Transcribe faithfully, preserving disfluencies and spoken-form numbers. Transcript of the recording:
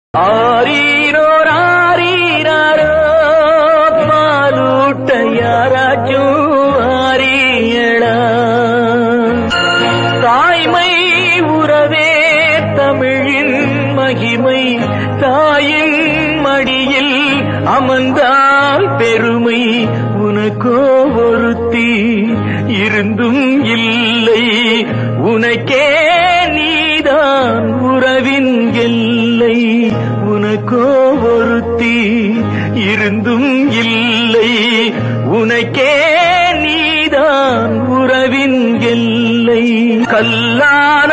ஆரீரோ ஆரீரோ பாலூட்ட யாராச்சும் ஆரியடா. தாய்மை உறவே தமிழின் மகிமை, தாயின் மடியில் அமர்ந்தால் பெருமை. உனக்கோ ஒருத்தி இருந்தும் இல்லை, உனக்கே நீதான் உறவின் எல்லை. உனக்கோ ஒருத்தி இருந்தும் இல்லை, உனக்கே நீதான் உறவின் எல்லை. கல்லால்